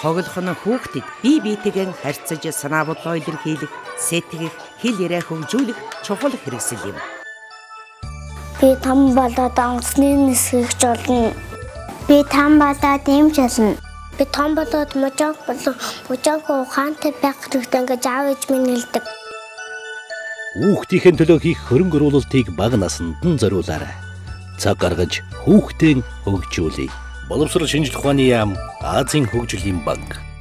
Тоглох нь хүүхдэд бие биетэйгээ харьцаж санаа бодлоо илэрхийлэх, сэтгэх, хэл яриа хөгжүүлэх чухал хэрэгсэл юм. Би том болоод онгоцны нисгэгч болно. Би том болоод эмч болно. Би том болоод мужааг ухаантай байх хэрэгтэй гэж аав ээж минь хэлдэг. Хүүхдийн төлөө хийх хөрөнгө оруулалтыг бага наснд нь зориулаарай. Цаг гаргаж хүүхдээ хөгжүүлье. Боловсрол шинжилх ухааны яам, Азийн хөгжлийн банк.